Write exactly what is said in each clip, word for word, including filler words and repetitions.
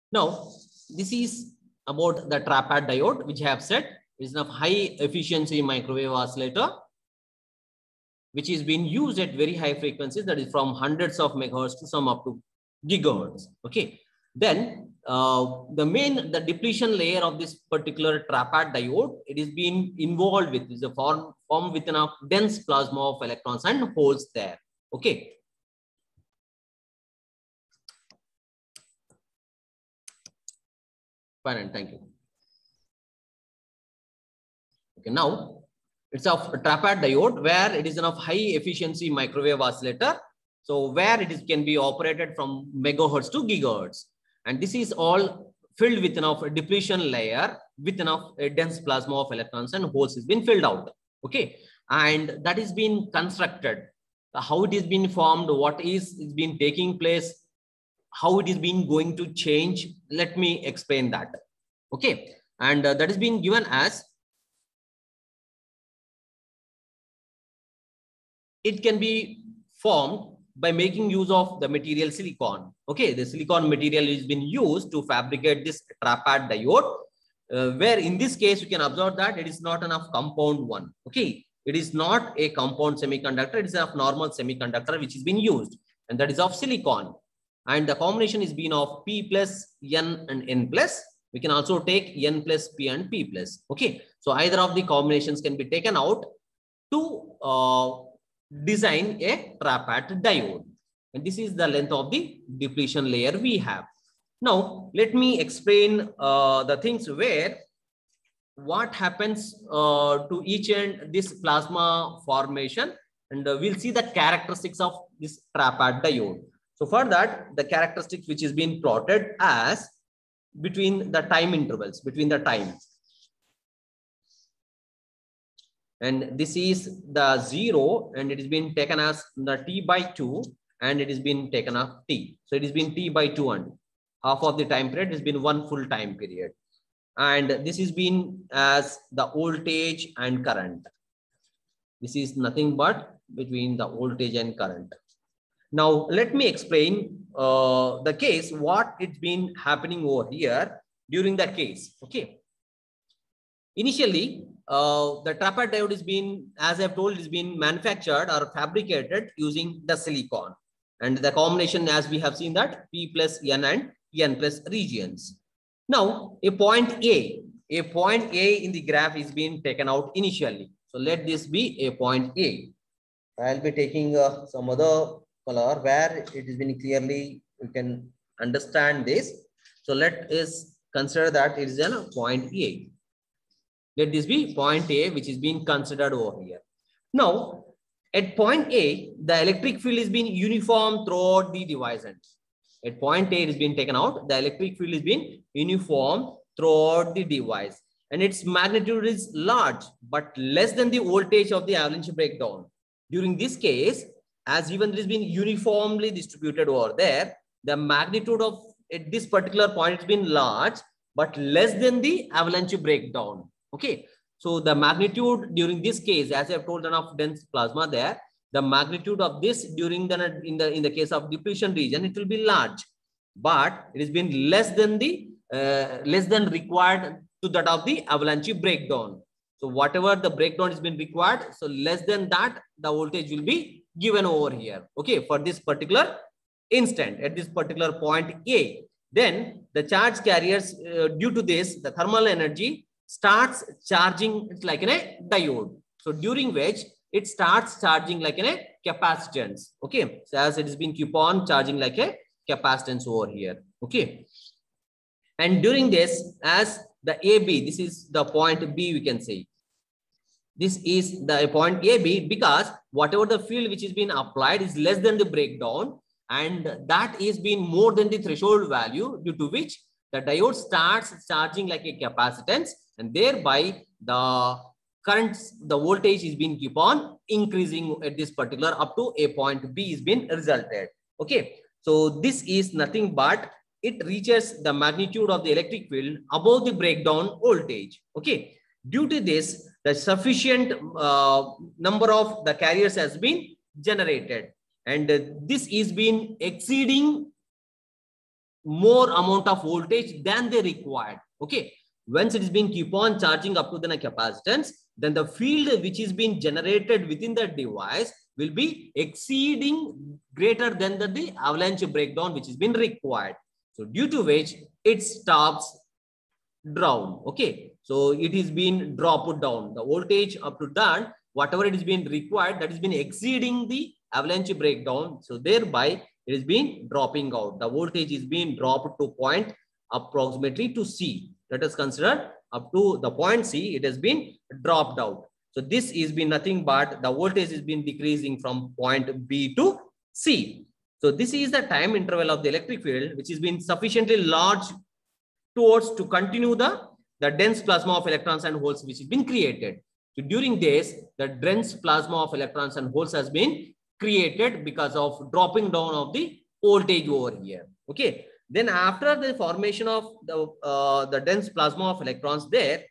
Now, this is about the trapad diode, which I have said is of high efficiency microwave oscillator, which is being used at very high frequencies, that is from hundreds of megahertz to some up to gigahertz. Okay. Then uh, the main, the depletion layer of this particular trapad diode, it is being involved with, is a form, form within a dense plasma of electrons and holes there. Okay. Fine, and thank you. Okay, now it's a trapad diode where it is of high efficiency microwave oscillator. So where it is can be operated from megahertz to gigahertz. And this is all filled with enough depletion layer with enough a dense plasma of electrons and holes has been filled out. Okay. And that is being constructed. How it is being formed, what is, is been taking place, how it is being going to change. Let me explain that. Okay. And uh, that is being given as it can be formed by making use of the material silicon. Okay, the silicon material is being used to fabricate this trapad diode, uh, where in this case you can observe that it is not enough compound one. Okay, it is not a compound semiconductor, it is a normal semiconductor which is being used, and that is of silicon. And the combination is being of P plus N and N plus. We can also take N plus P and P plus. Okay, so either of the combinations can be taken out to uh, design a trapad diode, and this is the length of the depletion layer we have. Now let me explain uh, the things where what happens uh, to each and this plasma formation, and uh, we'll see the characteristics of this trapad diode. So for that, the characteristics which is being plotted as between the time intervals, between the times. And this is the zero, and it is being taken as the t by two, and it is being taken as t. So it is been t by two, and half of the time period has been one full time period. And this is been as the voltage and current. This is nothing but between the voltage and current. Now let me explain uh, the case, what it's been happening over here during the case. Okay. Initially, uh, the trapad diode is being, as I've told, is being manufactured or fabricated using the silicon, and the combination, as we have seen, that P plus N and N plus regions. Now, a point A, a point A in the graph is being taken out initially. So let this be a point A. I'll be taking uh, some other color where it is been clearly, you can understand this. So let us consider that it is a point A. Let this be point A, which is being considered over here. Now, at point A, the electric field is being uniform throughout the device. At point A, it is being taken out. The electric field is being uniform throughout the device, and its magnitude is large, but less than the voltage of the avalanche breakdown. During this case, as even it is being uniformly distributed over there, the magnitude of at this particular point has been large, but less than the avalanche breakdown. Okay, so the magnitude during this case, as I have told, enough dense plasma there, the magnitude of this during the in the in the case of depletion region, it will be large, but it has been less than the uh, less than required to that of the avalanche breakdown. So whatever the breakdown has been required, so less than that, the voltage will be given over here. Okay, for this particular instant at this particular point A, then the charge carriers uh, due to this, the thermal energy starts charging. It's like in a diode. So during which it starts charging like in a capacitance. Okay. So as it has been keep on charging like a capacitance over here. Okay. And during this, as the A B, this is the point B, we can say. This is the point A B, because whatever the field which is being applied is less than the breakdown, and that is being more than the threshold value, due to which the diode starts charging like a capacitance, and thereby the current, the voltage is being keep on increasing at this particular up to a point B is being resulted. Okay, so this is nothing but it reaches the magnitude of the electric field above the breakdown voltage. Okay, due to this, the sufficient uh, number of the carriers has been generated, and uh, this is been exceeding more amount of voltage than they required. Okay. Once it is being keep on charging up to the capacitance, then the field which is being generated within the device will be exceeding greater than the, the avalanche breakdown which has been required. So due to which it stops down. Okay. So it is being dropped down. The voltage up to that, whatever it is being required, that is been exceeding the avalanche breakdown. So thereby it is being dropping out. The voltage is being dropped to point approximately to C. Let us consider up to the point C, it has been dropped out. So this is been nothing but the voltage is been decreasing from point B to C. So this is the time interval of the electric field, which has been sufficiently large towards to continue the, the dense plasma of electrons and holes which has been created. So during this, the dense plasma of electrons and holes has been created because of dropping down of the voltage over here. Okay. Then after the formation of the, uh, the dense plasma of electrons there,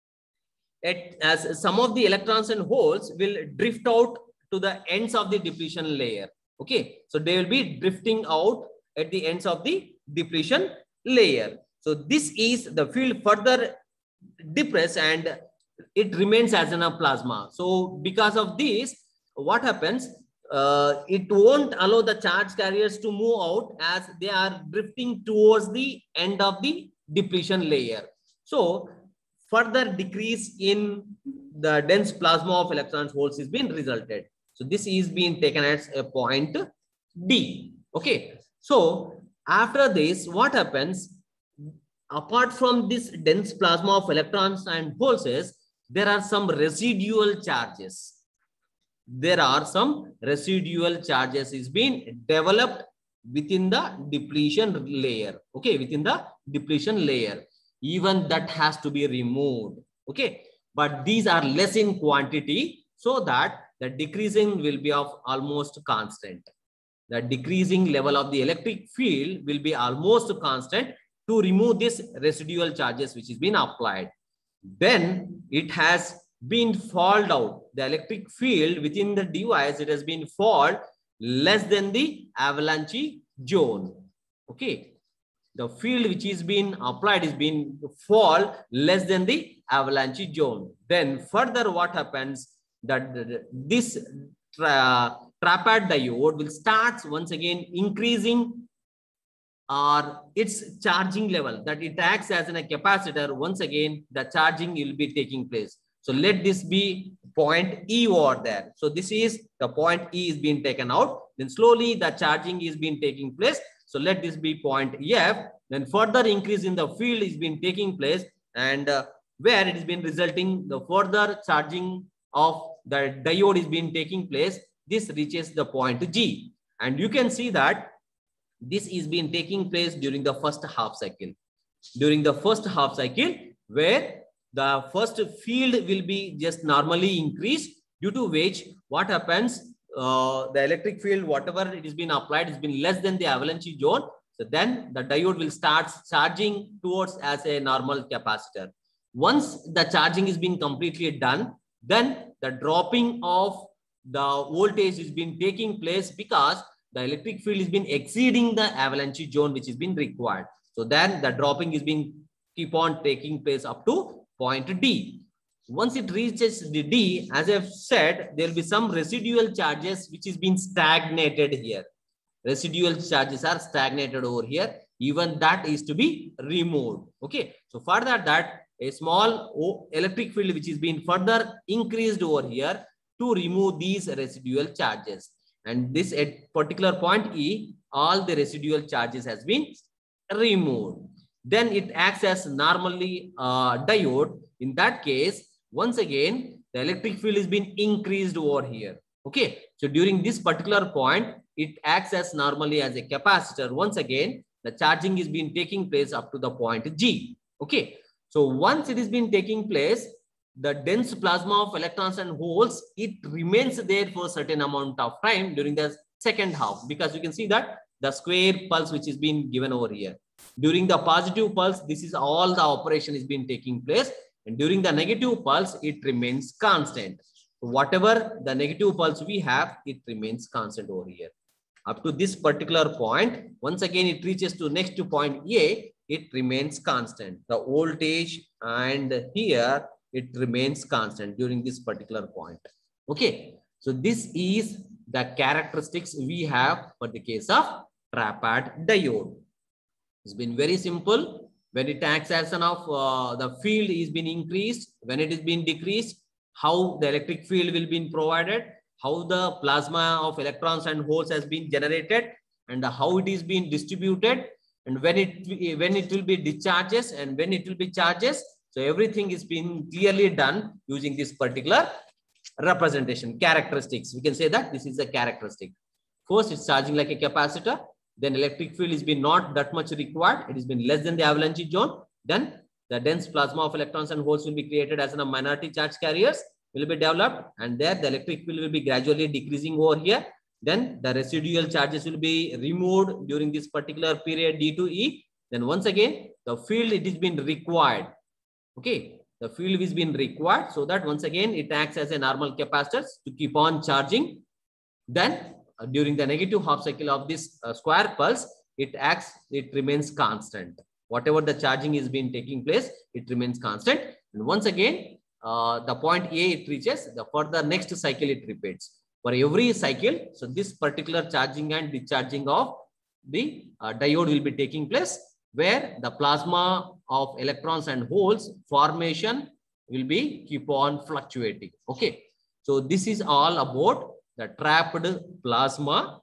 it, as some of the electrons and holes will drift out to the ends of the depletion layer. Okay. So they will be drifting out at the ends of the depletion layer. So this is the field further depressed and it remains as in a plasma. So because of this, what happens? Uh, it won't allow the charge carriers to move out as they are drifting towards the end of the depletion layer. So further decrease in the dense plasma of electrons holes is being resulted. So this is being taken as a point D. Okay. So after this, what happens? Apart from this dense plasma of electrons and holes, there are some residual charges. There are some residual charges is being developed within the depletion layer. Okay, within the depletion layer. Even that has to be removed. Okay, but these are less in quantity so that the decreasing will be of almost constant. The decreasing level of the electric field will be almost constant to remove this residual charges which is being applied. Then it has been falled out. The electric field within the device, it has been fall less than the avalanche zone. Okay. The field which is being applied is being fall less than the avalanche zone. Then further what happens that this tra trapper diode will start once again increasing or its charging level, that it acts as a capacitor. Once again, the charging will be taking place. So let this be point E over there. So this is the point E is being taken out. Then slowly the charging is being taking place. So let this be point F. Then further increase in the field is being taking place, and uh, where it has been resulting the further charging of the diode is being taking place. This reaches the point G, and you can see that this is being taking place during the first half cycle. During the first half cycle, where the first field will be just normally increased, due to which what happens, uh, the electric field, whatever it is being applied, has been less than the avalanche zone. So then the diode will start charging towards as a normal capacitor. Once the charging is being completely done, then the dropping of the voltage is being taking place because the electric field is been exceeding the avalanche zone which is being required. So then the dropping is being keep on taking place up to point D. Once it reaches the D, as I've said, there will be some residual charges which is being stagnated here. Residual charges are stagnated over here. Even that is to be removed. Okay. So further that a small electric field which is being further increased over here to remove these residual charges. And this at particular point E, all the residual charges has been removed. Then it acts as normally uh, diode. In that case, once again, the electric field is being increased over here. Okay. So during this particular point, it acts as normally as a capacitor. Once again, the charging is being taking place up to the point G. Okay. So once it is being taking place, the dense plasma of electrons and holes, it remains there for a certain amount of time during the second half, because you can see that the square pulse which is being given over here. During the positive pulse, this is all the operation is being taking place, and during the negative pulse, it remains constant. Whatever the negative pulse we have, it remains constant over here. up to this particular point. Once again, it reaches to next to point A, it remains constant. The voltage and here it remains constant during this particular point. Okay. So this is the characteristics we have for the case of TRAPAD diode. It's been very simple. When it acts as an of uh, the field is being increased, when it is being decreased, how the electric field will be provided, how the plasma of electrons and holes has been generated, and how it is being distributed, and when it when it will be discharges and when it will be charges. So everything is being clearly done using this particular representation characteristics. We can say that this is a characteristic. First, it's charging like a capacitor. Then electric field has been not that much required. It has been less than the avalanche zone. Then the dense plasma of electrons and holes will be created as a minority charge carriers will be developed. And there the electric field will be gradually decreasing over here. Then the residual charges will be removed during this particular period D to E. Then once again, the field it is been required. Okay. The field is been required so that once again, it acts as a normal capacitor to keep on charging. Then during the negative half cycle of this uh, square pulse, it acts, it remains constant. Whatever the charging is being taking place, it remains constant. And once again, uh, the point A it reaches, the for the next cycle it repeats. For every cycle, so this particular charging and discharging of the uh, diode will be taking place, where the plasma of electrons and holes formation will be keep on fluctuating. Okay. So this is all about the trapped plasma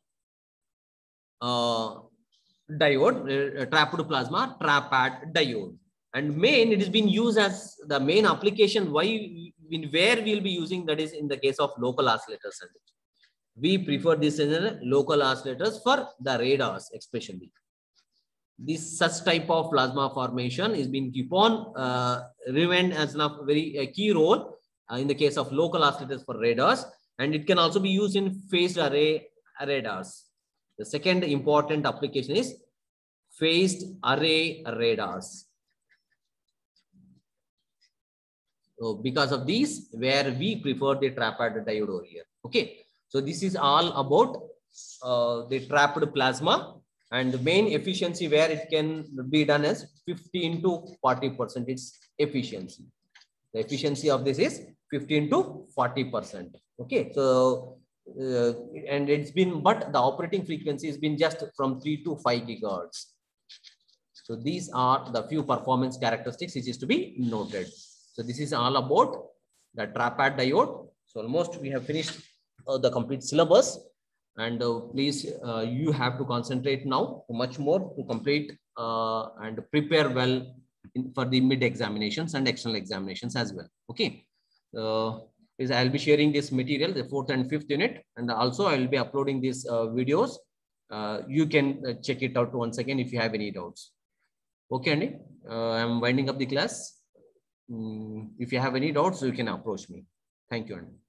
uh, diode, uh, trapped plasma TRAPAD diode. And main, it has been used as the main application why in where we will be using, that is in the case of local oscillators. And we prefer this in local oscillators for the radars especially. This such type of plasma formation is being keep on uh, remain as a very uh, key role uh, in the case of local oscillators for radars. And it can also be used in phased array radars. The second important application is phased array radars. So because of these, where we prefer the TRAPAD diode over here. Okay. So this is all about uh, the trapped plasma, and the main efficiency where it can be done is fifteen to forty percent its efficiency. The efficiency of this is fifteen to forty percent. Okay, so uh, and it's been, but the operating frequency has been just from three to five gigahertz. So these are the few performance characteristics which is to be noted. So this is all about the TRAPAD diode. So almost we have finished uh, the complete syllabus, and uh, please uh, you have to concentrate now much more to complete uh, and prepare well in, for the mid examinations and external examinations as well. Okay. Uh, is I'll be sharing this material, the fourth and fifth unit, and also I will be uploading these uh, videos. Uh, you can uh, check it out once again if you have any doubts. Okay, Andy. Uh, I'm winding up the class. Mm, if you have any doubts, you can approach me. Thank you, Andy.